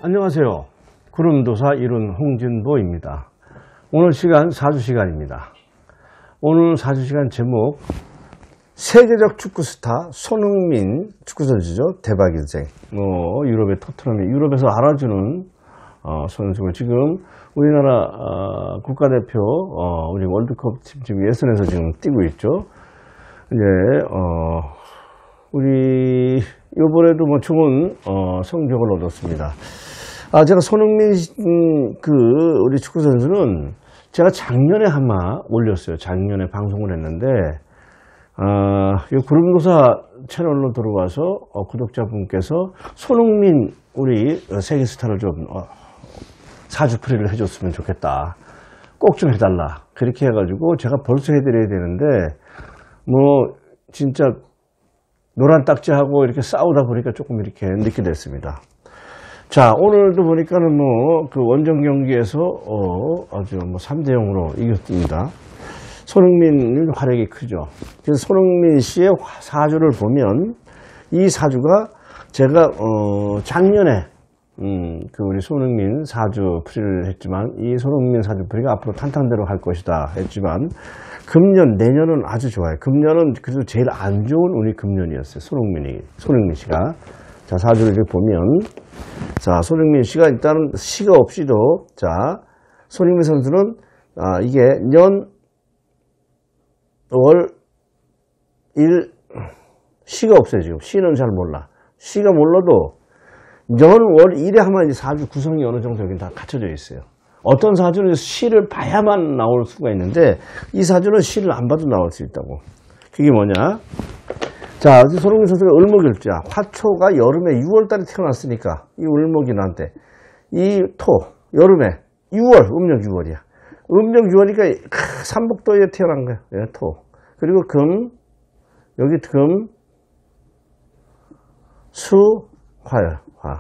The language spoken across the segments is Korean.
안녕하세요. 구름도사 이룬 홍진보입니다. 오늘 시간 사주시간입니다. 오늘 사주시간 제목, 세계적 축구 스타 손흥민 축구선수죠. 대박 인생. 유럽의 토트넘이 유럽에서 알아주는 선수고, 지금 우리나라 국가대표 우리 월드컵 팀 지금 예선에서 지금 뛰고 있죠. 이제 우리 이번에도 뭐 좋은 성적을 얻었습니다. 제가 손흥민 우리 축구 선수는 제가 작년에 한마 올렸어요. 작년에 방송을 했는데 이 구름도사 채널로 들어와서 구독자분께서 손흥민 우리 세계 스타를 좀 사주풀이를 해줬으면 좋겠다. 꼭 좀 해달라. 그렇게 해가지고 제가 벌써 해드려야 되는데 뭐 진짜 노란 딱지하고 이렇게 싸우다 보니까 조금 이렇게 늦게 됐습니다. 자, 오늘도 보니까는 뭐 그 원정 경기에서 아주 뭐 3대 0으로 이겼습니다. 손흥민 활약이 크죠. 그래서 손흥민 씨의 사주를 보면 이 사주가 제가 작년에 그 우리 손흥민 사주 풀이를 했지만 이 손흥민 사주 풀이가 앞으로 탄탄대로 할 것이다 했지만 금년 내년은 아주 좋아요. 금년은 그래도 제일 안 좋은 우리 금년이었어요. 손흥민 씨가. 자, 사주를 이렇게 보면, 자, 손흥민 씨가 일단은 시가 없이도, 자, 손흥민 선수는, 이게 년, 월, 일, 시가 없어요, 지금. 시는 잘 몰라. 시가 몰라도, 년, 월, 일에 하면 이제 사주 구성이 어느 정도 여기 다 갖춰져 있어요. 어떤 사주는 시를 봐야만 나올 수가 있는데, 이 사주는 시를 안 봐도 나올 수 있다고. 그게 뭐냐? 자, 손흥민 선수가 을목일자, 화초가 여름에 6월달에 태어났으니까 이 을목이한테 이 토, 여름에 6월, 음력 6월이야. 음력 6월이니까 삼복도에 태어난 거야. 예, 토. 그리고 금, 여기 금, 수, 화요, 화.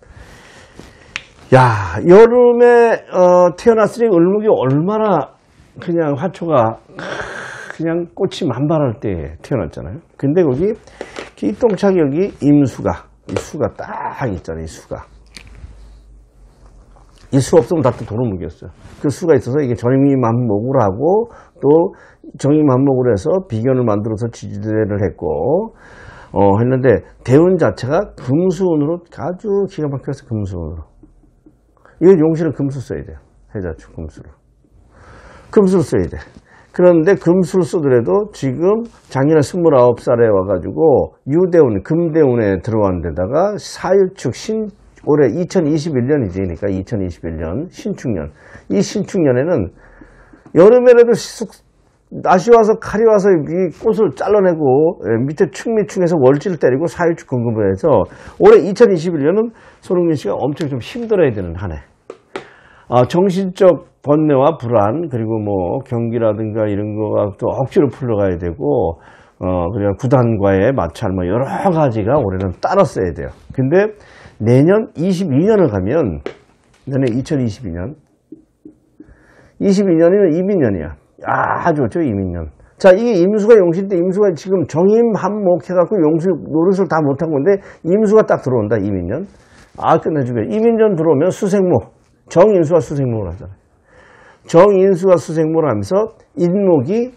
야, 여름에 태어났으니 을목이 얼마나 그냥 화초가 그냥 꽃이 만발할 때 태어났잖아요. 근데 거기 기똥차게 여기 임수가, 이 수가 딱 있잖아요. 이 수가. 이 수 없으면 다 또 도루묵이었어요. 그 수가 있어서 이게 정의만목을 하고 또 정의만목을 해서 비견을 만들어서 지지대를 했고 했는데 대운 자체가 금수운으로 아주 기가 막혀서 금수운으로. 이거 용신은 금수 써야 돼요. 해자축 금수로. 금수를 써야 돼. 그런데 금수를 쓰더라도 지금 작년에 29살에 와가지고 유대운, 금대운에 들어간 데다가 사유축 올해 2021년이지. 그러니까 2021년 신축년. 이 신축년에는 여름에라도 낯이 와서 칼이 와서 이 꽃을 잘라내고 밑에 축미축에서 월지를 때리고 사유축 금금을 해서 올해 2021년은 손흥민 씨가 엄청 좀 힘들어야 되는 한 해. 정신적 번뇌와 불안, 그리고 뭐 경기라든가 이런 거가 또 억지로 풀러가야 되고 그리고 구단과의 마찰 뭐 여러 가지가 올해는 따랐어야 돼요. 근데 내년 22년을 가면, 내년 2022년 22년이면 이민년이야. 아주 좋죠, 이민년. 자, 이게 임수가 용신인데 임수가 지금 정임한목 해갖고 용수 노릇을 다 못한 건데 임수가 딱 들어온다. 이민년. 끝내주게. 이민년 들어오면 수생모, 정인수가 수생목을 하잖아요. 정인수가 수생목을 하면서 인목이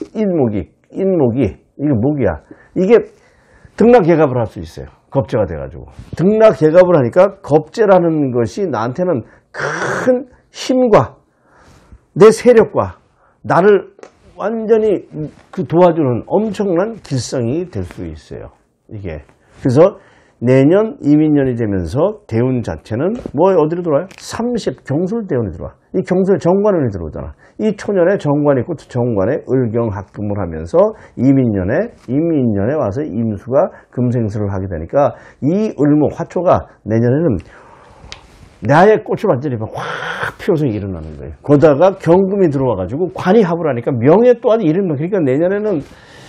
이게 목이야. 이게 등락개갑을 할 수 있어요. 겁재가 돼가지고. 등락개갑을 하니까 겁재라는 것이 나한테는 큰 힘과 내 세력과 나를 완전히 도와주는 엄청난 길성이 될 수 있어요. 이게. 그래서 내년 이민년이 되면서 대운 자체는 뭐 어디로 들어와요? 30 경술대운이 들어와. 이 경술 정관운이 들어오잖아. 이 초년에 정관이 있고 정관에 을경합금을 하면서 이민년에 와서 임수가 금생수를 하게 되니까 이 을목 화초가 내년에는 나의 꽃이 완전히 확 피어서 일어나는 거예요. 거기다가 경금이 들어와가지고 관이 합을 하니까 명예 또한 일어나는 거예요. 그러니까 내년에는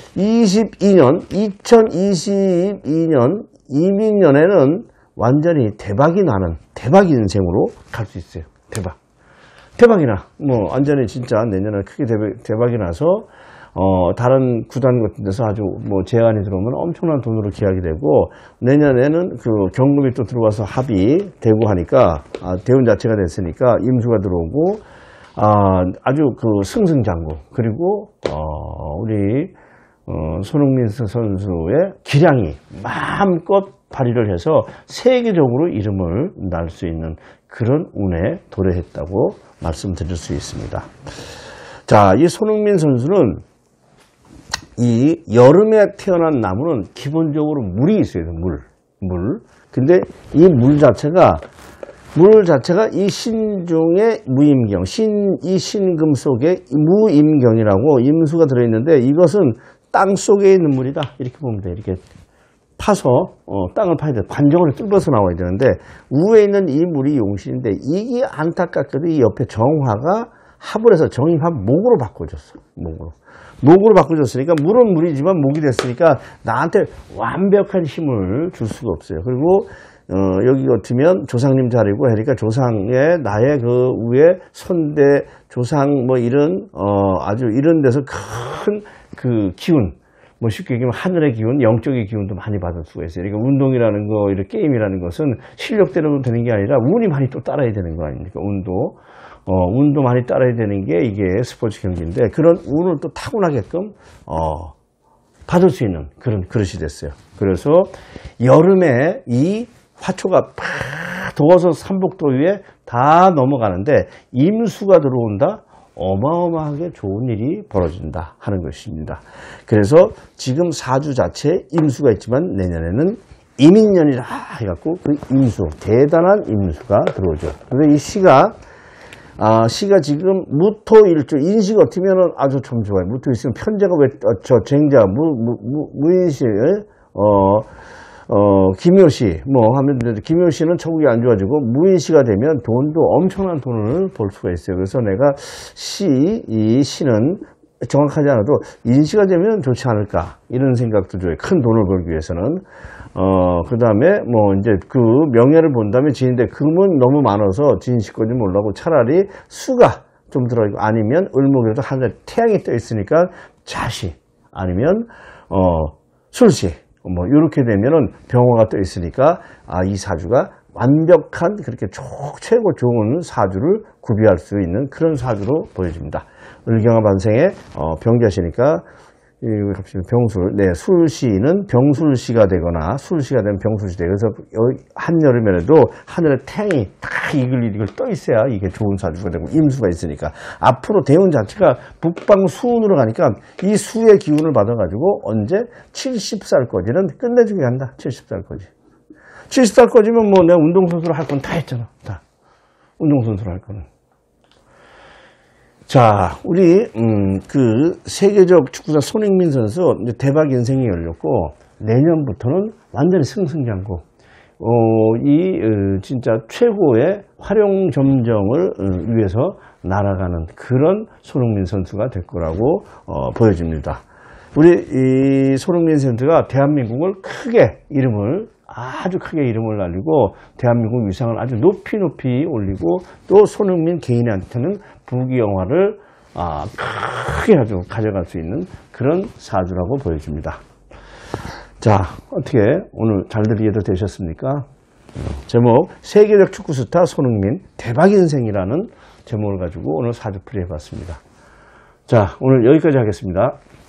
2022년 이민년에는 완전히 대박이 나는 대박 인생으로 갈 수 있어요. 대박이 나. 뭐 완전히 진짜 내년에 크게 대박이 나서 다른 구단 같은 데서 아주 뭐 제안이 들어오면 엄청난 돈으로 계약이 되고, 내년에는 그 경금이 또 들어와서 합의되고 하니까, 대운 자체가 됐으니까 임수가 들어오고, 아주 그 승승장구. 그리고, 우리, 손흥민 선수의 기량이 마음껏 발휘를 해서 세계적으로 이름을 날 수 있는 그런 운에 도래했다고 말씀드릴 수 있습니다. 자, 이 손흥민 선수는 이 여름에 태어난 나무는 기본적으로 물이 있어야 돼요. 물. 근데 이 물 자체가 이 신종의 무임경, 이 신금 속에 무임경이라고 임수가 들어있는데, 이것은 땅 속에 있는 물이다. 이렇게 보면 돼. 이렇게 파서 땅을 파야 돼. 관정을 뚫어서 나와야 되는데, 위에 있는 이 물이 용신인데, 이게 안타깝게도 이 옆에 정화가 합을 해서 정입합 목으로 바꿔줬어. 목으로 바꿔줬으니까 물은 물이지만 목이 됐으니까 나한테 완벽한 힘을 줄 수가 없어요. 그리고 여기 같으면 조상님 자리고 하니까 조상의 나의 그 위에 손대 조상 뭐 이런 아주 이런 데서 큰 그 기운, 뭐 쉽게 얘기하면 하늘의 기운, 영적인 기운도 많이 받을 수가 있어요. 그러니까 운동이라는 거, 이런 게임이라는 것은 실력대로 되는 게 아니라 운이 많이 또 따라야 되는 거 아닙니까? 운도 많이 따라야 되는 게 이게 스포츠 경기인데, 그런 운을 또 타고나게끔 받을 수 있는 그런 그릇이 됐어요. 그래서 여름에 이 화초가 팍 더워서 삼복더위에 다 넘어가는데, 임수가 들어온다? 어마어마하게 좋은 일이 벌어진다 하는 것입니다. 그래서 지금 사주 자체에 임수가 있지만 내년에는 임인년이라 해갖고 그 임수, 대단한 임수가 들어오죠. 그래서 이 시가 지금 무토일조, 인시 같으면 아주 참 좋아요. 무토일시는 편제가 쟁자, 무인시, 김효시, 하면 되는데, 김효시는 처국이 안 좋아지고, 무인시가 되면 돈도 엄청난 돈을 벌 수가 있어요. 그래서 내가 이 시는 정확하지 않아도 인시가 되면 좋지 않을까, 이런 생각도 줘요. 큰 돈을 벌기 위해서는. 그 다음에, 이제 그 명예를 본다면 지인데, 금은 너무 많아서 지인시 건지 몰라고 차라리 수가 좀 들어있고, 아니면 을목이라도 하늘에 태양이 떠 있으니까 자시, 아니면, 술시. 이렇게 되면은 병화가 떠 있으니까, 이 사주가 완벽한, 그렇게 최고 좋은 사주를 구비할 수 있는 그런 사주로 보여집니다. 을경화 반생에, 병자시니까, 병술, 술시는 병술시가 되거나, 술시가 되면 병술시 되고, 그래서 한여름에도 하늘에 태양이 딱 이글 떠 있어야 이게 좋은 사주가 되고, 임수가 있으니까. 앞으로 대운 자체가 북방수운으로 가니까 이 수의 기운을 받아가지고 언제 70살까지는 끝내주게 한다. 70살까지. 70살까지면 내가 운동선수로 할 건 다 했잖아. 다. 운동선수로 할 거는. 자, 우리, 세계적 축구사 손흥민 선수, 이제 대박 인생이 열렸고, 내년부터는 완전히 승승장구. 진짜 최고의 활용 점정을 위해서 날아가는 그런 손흥민 선수가 될 거라고, 보여집니다. 우리, 이 손흥민 선수가 대한민국을 아주 크게 이름을 날리고, 대한민국 위상을 아주 높이 올리고, 또 손흥민 개인한테는 부귀영화를 크게 아주 가져갈 수 있는 그런 사주라고 보여집니다. 자, 어떻게 오늘 잘들 이해도 되셨습니까? 제목, 세계적 축구 스타 손흥민 대박 인생이라는 제목을 가지고 오늘 사주풀이 해봤습니다. 자, 오늘 여기까지 하겠습니다.